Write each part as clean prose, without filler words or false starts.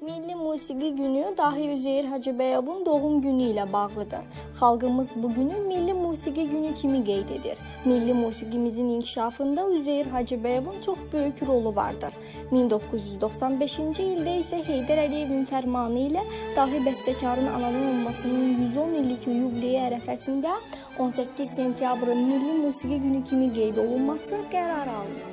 Milli Musiqi Günü dahi Üzeyir Hacıbəyovun doğum günü ilə bağlıdır. Xalqımız bu günü Milli Musiqi Günü kimi qeyd edir. Milli musiqimizin inkişafında Üzeyir Hacıbəyovun çox böyük rolu vardır. 1995-ci ildə isə Heydər Əliyevin fərmanı ilə dahi bəstəkarın anadan olmasının 110 illik yubileyi ərəfəsində 18 sentyabrın Milli Musiqi Günü kimi qeyd olunması qərarı alınır.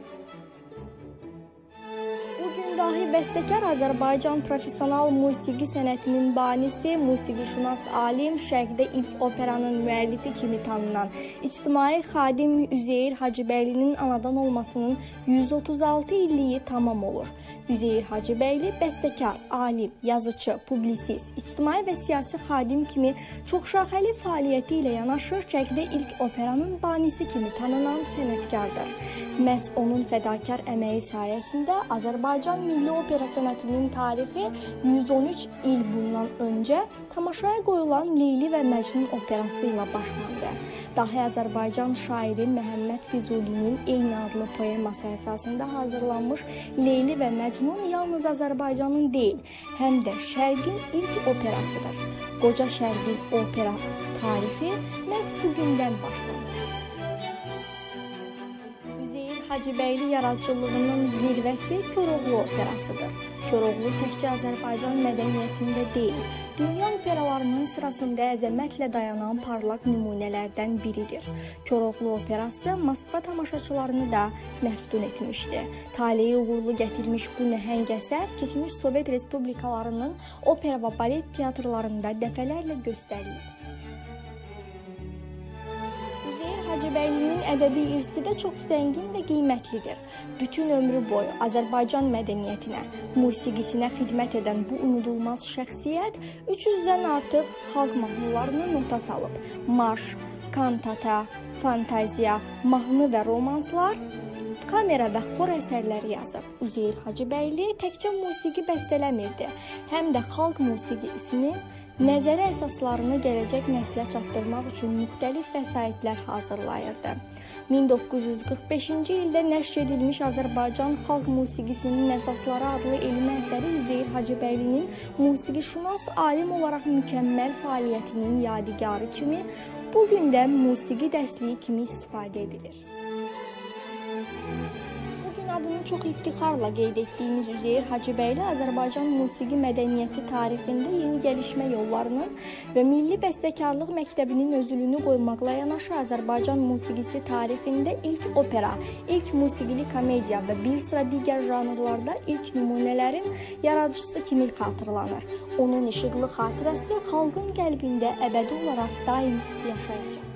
Dahi bəstəkar Azərbaycan professional musiqi sənətinin banisi, musiqişünas alim, Şərqdə ilk operanın müəllifi kimi tanınan ictimai xadim Üzeyir Hacıbəylinin anadan olmasının 136 illiyi tamam olur. Üzeyir Hacıbəyli bəstəkar, alim, yazıcı, publisist, ictimai və siyasi xadim kimi çoxşaxəli fəaliyyəti ilə yanaşı Şərqdə ilk operanın banisi kimi tanınan sənətkardır. Məhz onun fədakar əməyi sayəsində Azərbaycan milli opera sənətinin tarixi 113 il bundan öncə tamaşaya qoyulan Leyli və Məcnun operası ilə başlandı. Dahi Azərbaycan şairi Məhəmməd Füzulinin eyni adlı poeması əsasında hazırlanmış Leyli və Məcnun yalnız Azərbaycanın deyil, həm də Şərqin ilk operasıdır. Qoca Şərqin opera tarixi məhz bugündən başlanır. Hacıbəyli yaradıcılığının zirvəsi Koroğlu operasıdır. Koroğlu təkcə Azərbaycan mədəniyyətində deyil, dünya operalarının sırasında əzəmətlə dayanan parlaq nümunələrdən biridir. Koroğlu operası Moskva tamaşaçılarını da məftun etmişdi. Taleyi uğurlu gətirmiş bu nəhəng əsər keçmiş Sovet respublikalarının opera və balet teatrlarında dəfələrlə göstərildi. Hacıbəylinin ədəbi irsi də çox zəngin və qiymətlidir. Bütün ömrü boyu Azərbaycan mədəniyyətinə, musiqisinə xidmət edən bu unudulmaz şəxsiyyət 300-dən artıq xalq mahnılarını nota salıb. Marş, kantata, fantaziya, mahnı və romanslar, kamera və xor əsərləri yazıb. Üzeyir Hacıbəyli təkcə musiqi bəstələmirdi, həm də xalq musiqisini nəzərə əsaslarını gələcək nəslə çatdırmaq üçün müxtəlif vəsaitlər hazırlayırdı. 1945-ci ildə nəşr edilmiş Azərbaycan xalq musiqisinin əsasları adlı elmi əsəri Üzeyir Hacıbəylinin musiqişünas alim olaraq mükəmməl fəaliyyətinin yadigarı kimi bugün də musiqi dərsliyi kimi istifadə edilir. Adını çox iftixarla qeyd etdiyimiz Üzeyir Hacıbəyli Azərbaycan musiqi mədəniyyəti tarixində yeni gəlişmə yollarının və milli bəstəkarlıq məktəbinin özülünü qoymaqla yanaşı Azərbaycan musiqisi tarixində ilk opera, ilk musiqili komediya və bir sıra digər janrlarda ilk nümunələrin yaradıcısı kimi xatırlanır. Onun işıqlı xatirəsi xalqın qəlbində əbədi olaraq daim yaşayacaq.